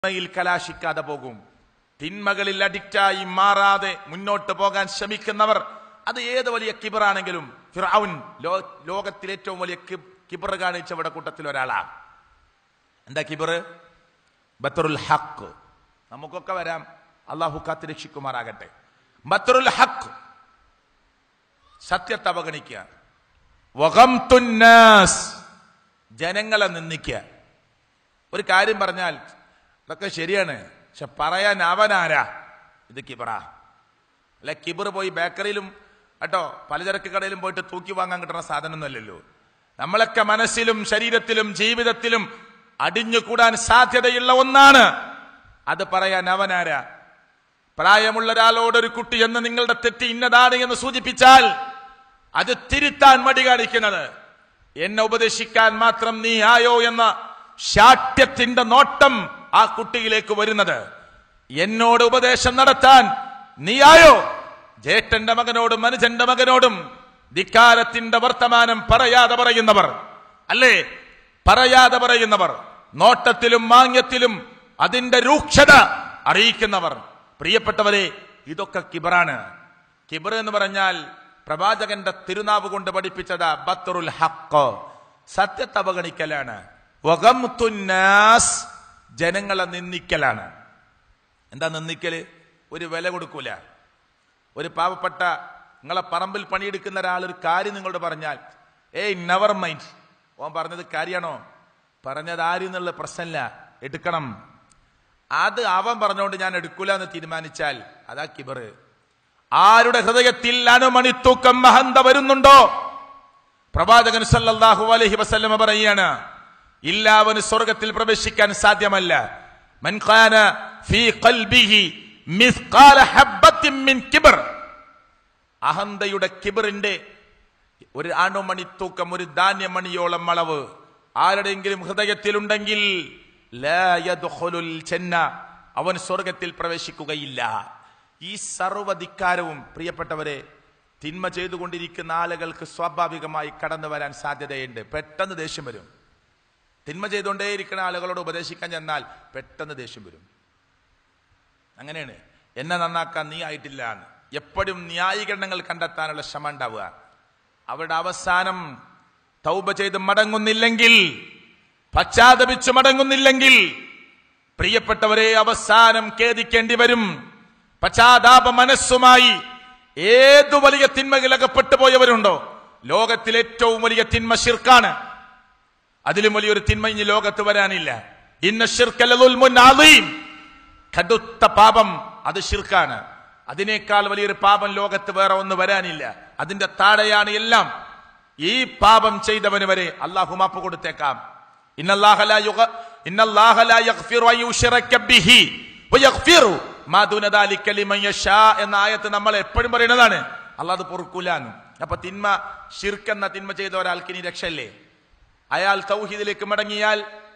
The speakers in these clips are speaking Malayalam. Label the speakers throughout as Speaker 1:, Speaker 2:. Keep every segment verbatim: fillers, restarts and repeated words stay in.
Speaker 1: തിന്മയിൽ കലാശിക്കാതെ പോകും. തിന്മകളിൽ അഡിക്റ്റായി മാറാതെ മുന്നോട്ട് പോകാൻ ശ്രമിക്കുന്നവർ, അത് ഏത് വലിയ കിബറാണെങ്കിലും, ഫിർഔൻ ലോകത്തിലെ ഏറ്റവും വലിയ കിബർ കാണിച്ചവരുടെ കൂട്ടത്തിൽ ഒരാളാണ്. എന്താ കിബർ? ബത്റുൽ ഹഖ്. നമുക്കൊക്കെ വരാം, അള്ളാഹു കാത്ത് രക്ഷിക്കുമാറാകട്ടെ. ബത്റുൽ ഹഖ്, സത്യത്തെ അവഗണിക്കുക. വഗംതുന്നാസ്, ജനങ്ങളെ നിന്ദിക്കുക. ഒരു കാര്യം പറഞ്ഞാൽ ഇതൊക്കെ ശരിയാണ്, പക്ഷെ പറയാൻ അവനാരാ? ഇത് കിബറാ. അല്ലെ, കിബർ പോയി ബേക്കറിയിലും കേട്ടോ പലചരക്ക് കടയിലും പോയിട്ട് തൂക്കി വാങ്ങാൻ കിട്ടുന്ന സാധനമൊന്നുമല്ലല്ലോ. നമ്മളൊക്കെ മനസ്സിലും ശരീരത്തിലും ജീവിതത്തിലും അടിഞ്ഞുകൂടാൻ സാധ്യതയുള്ള ഒന്നാണ്. അത് പറയാൻ അവനാരാ? പ്രായമുള്ള ഒരാളോട് ഒരു കുട്ടി എന്ന് നിങ്ങളുടെ തെറ്റ് ഇന്നതാണ് എന്ന് സൂചിപ്പിച്ചാൽ അത് തിരുത്താൻ മടി കാണിക്കുന്നത്, എന്നെ ഉപദേശിക്കാൻ മാത്രം നീ ആയോ എന്ന ശാഠ്യത്തിന്റെ നോട്ടം ആ കുട്ടിയിലേക്ക് വരുന്നത്, എന്നോട് ഉപദേശം നടത്താൻ നീയായോ? ജേഷ്ഠന്റെ മകനോടും അനുജന്റെ മകനോടും ധിക്കാരത്തിന്റെ വർത്തമാനം പറയാതെ പറയുന്നവർ, അല്ലേ, പറയാതെ പറയുന്നവർ, നോട്ടത്തിലും മാന്യത്തിലും അതിന്റെ രൂക്ഷത അറിയിക്കുന്നവർ. പ്രിയപ്പെട്ടവരെ, ഇതൊക്കെ കിബറാണ്. കിബർ എന്ന് പറഞ്ഞാൽ പ്രവാചകന്റെ തിരുനാവ് കൊണ്ട് പഠിപ്പിച്ചത് ബത്റുൽ ഹഖ്, സത്യത്തെ അവഗണിക്കലാണ്. വഗംതുന്നാസ്, ജനങ്ങളെ നിന്ദിക്കലാണ്. എന്താ നിന്ദിക്കല്? ഒരു വില കൊടുക്കൂല. ഒരു പാവപ്പെട്ട നിങ്ങളെ പറമ്പിൽ പണിയെടുക്കുന്ന ഒരാൾ ഒരു കാര്യം നിങ്ങളോട് പറഞ്ഞാൽ, ഏയ് നെവർ മൈൻഡ്, ഓൻ പറഞ്ഞത് കാര്യമാണോ, പറഞ്ഞത് ആര് എന്നുള്ള പ്രശ്നമില്ല, എടുക്കണം. അത് അവൻ പറഞ്ഞുകൊണ്ട് ഞാൻ എടുക്കൂല എന്ന് തീരുമാനിച്ചാൽ അതാ കിബർ. ആരുടെ ഹൃദയത്തിൽ അണുമണിത്തൂക്കം മഹന്ത വരുന്നുണ്ടോ, പ്രവാചകൻ സല്ലല്ലാഹു അലൈഹി വസല്ലം പറയുകയാണ്, ഇല്ലാവന് സ്വർഗത്തിൽ പ്രവേശിക്കാൻ സാധ്യമല്ല. മൻ ഖാന ഫീ ഖൽബിഹി മിസ്ഖാല ഹബ്ബത്തിൻ മിൻ കിബ്ർ, അഹന്തയുടെ കിബറിന്റെ ഒരു അണുമണിത്തൂക്കം, ഒരു ധാന്യമണിയോളം അളവ് ആരുടെയെങ്കിലും ഹൃദയത്തിലുണ്ടെങ്കിൽ ലാ യദ്ഖുലുൽ ജന്ന, അവൻ സ്വർഗത്തിൽ പ്രവേശിക്കുകയില്ല. ഈ സർവ്വധിക്കാരവും പ്രിയപ്പെട്ടവരെ, തിന്മ ചെയ്തുകൊണ്ടിരിക്കുന്ന ആളുകൾക്ക് സ്വാഭാവികമായി കടന്നു വരാൻ സാധ്യതയുണ്ട്. പെട്ടെന്ന് ദേഷ്യം വരും. തിന്മ ചെയ്തുകൊണ്ടേയിരിക്കുന്ന ആളുകളോട് ഉപദേശിക്കാൻ ചെന്നാൽ പെട്ടെന്ന് ദേഷ്യം വരും. അങ്ങനെയാണ്, എന്നെ നന്നാക്കാൻ നീ ആയിട്ടില്ല എന്ന് എപ്പോഴും ന്യായീകരണങ്ങൾ കണ്ടെത്താനുള്ള ശ്രമം ഉണ്ടാവുക. അവരുടെ അവസാനം തൗബ ചെയ്ത് മടങ്ങുന്നില്ലെങ്കിൽ, പശ്ചാത്തപിച്ച് മടങ്ങുന്നില്ലെങ്കിൽ, പ്രിയപ്പെട്ടവരെ, അവസാനം ഖേദിക്കേണ്ടി വരും. പശ്ചാത്താപ മനസ്സുമായി ഏതു വലിയ തിന്മയിൽ അകപ്പെട്ടു പോയവരുണ്ടോ, ലോകത്തിലെ ഏറ്റവും വലിയ തിന്മ ശിർക്കാണ്. അതിലും വലിയൊരു തിന്മ ഇനി ലോകത്ത് വരാനില്ല. ഇന്ന ശിർക ലദുൽമുൻ അദീം, കടുത്ത പാപം അത് ശിർക്കാണ്. അതിനേക്കാൾ വലിയൊരു പാപം ലോകത്ത് വേറെ ഒന്ന് വരാനില്ല. അതിന്റെ താഴെയാണ് എല്ലാം. ഈ പാപം ചെയ്തവന് വരെ അല്ലാഹു മാപ്പ് കൊടുത്തേക്കാം. ഇന്നല്ലാഹ ലാ യുഗ ഇന്നല്ലാഹ ലാ യഗ്ഫിറു അൻ യുശ്റക ബിഹി വയഗ്ഫിറു മാ ദൂന ദാലിക ലിമൻ യശാ എന്ന ആയത്ത് നമ്മൾ എപ്പോഴും പറയുന്നതാണ്. അല്ലാഹു അത് പൊറുക്കൂലാന്ന്. അപ്പൊ തിന്മ, ശിർക്ക് എന്ന തിന്മ ചെയ്ത ഒരാൾക്ക് ഇനി രക്ഷയില്ലേ? അയാൾ തൗഹീദിലേക്ക് മടങ്ങിയാൽ,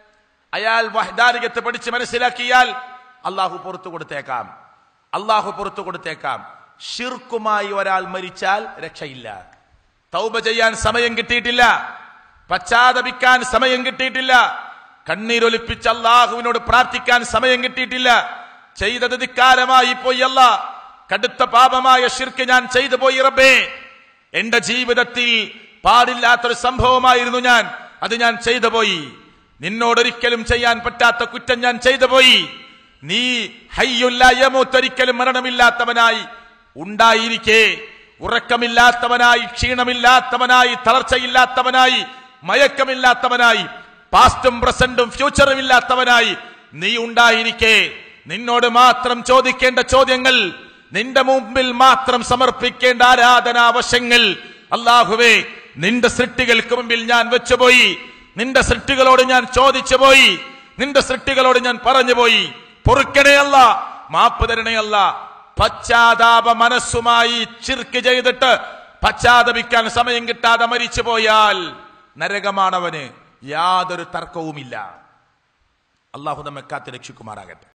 Speaker 1: അയാൾ വഹ്ദാനിയത്ത് പഠിച്ച് മനസ്സിലാക്കിയാൽ അല്ലാഹു പുറത്തു കൊടുത്തേക്കാം. അല്ലാഹു പുറത്തു കൊടുത്തേക്കാം. ശിർക്കുമായി ഒരാൾ മരിച്ചാൽ രക്ഷയില്ല. തൗബ ചെയ്യാൻ സമയം കിട്ടിയിട്ടില്ല, പശ്ചാത്തപിക്കാൻ സമയം കിട്ടിയിട്ടില്ല, കണ്ണീരൊലിപ്പിച്ച് അല്ലാഹുവിനോട് പ്രാർത്ഥിക്കാൻ സമയം കിട്ടിയിട്ടില്ല. ചെയ്തത് ധിക്കാരമായി പോയി, അല്ലാ, കടുത്ത പാപമായ ശിർക്ക് ഞാൻ ചെയ്തു പോയി റബ്ബേ, എന്റെ ജീവിതത്തിൽ പാടില്ലാത്തൊരു സംഭവമായിരുന്നു ഞാൻ, അത് ഞാൻ ചെയ്തു പോയി. നിന്നോടൊരിക്കലും ചെയ്യാൻ പറ്റാത്ത കുറ്റം ഞാൻ ചെയ്തു പോയി. നീ ഹയ്യുൽ ലാ യമൂത്ത്, ഒരിക്കലും മരണമില്ലാത്തവനായി ഉണ്ടായിരിക്കെ, ഉറക്കമില്ലാത്തവനായി, ക്ഷീണമില്ലാത്തവനായി, തളർച്ചയില്ലാത്തവനായി, മയക്കമില്ലാത്തവനായി, പാസ്റ്റും പ്രസന്റും ഫ്യൂച്ചറും ഇല്ലാത്തവനായി നീ ഉണ്ടായിരിക്കെ, നിന്നോട് മാത്രം ചോദിക്കേണ്ട ചോദ്യങ്ങൾ, നിന്റെ മുമ്പിൽ മാത്രം സമർപ്പിക്കേണ്ട ആരാധനാവശങ്ങൾ, അല്ലാഹുവേ, നിന്റെ സൃഷ്ടികൾക്ക് മുമ്പിൽ ഞാൻ വെച്ചുപോയി. നിന്റെ സൃഷ്ടികളോട് ഞാൻ ചോദിച്ചു പോയി. നിന്റെ സൃഷ്ടികളോട് ഞാൻ പറഞ്ഞുപോയി. പൊറുക്കണേ അല്ലാ, മാപ്പ് തരണേ അല്ലാ. പശ്ചാത്താപ മനസ്സുമായി ശിർക്ക് ചെയ്തിട്ട് പശ്ചാത്തപിക്കാൻ സമയം കിട്ടാതെ മരിച്ചു പോയാൽ നരകമാണവന്, യാതൊരു തർക്കവുമില്ല. അല്ലാഹു നമ്മെ കാത്ത് രക്ഷിക്കുമാറാകട്ടെ.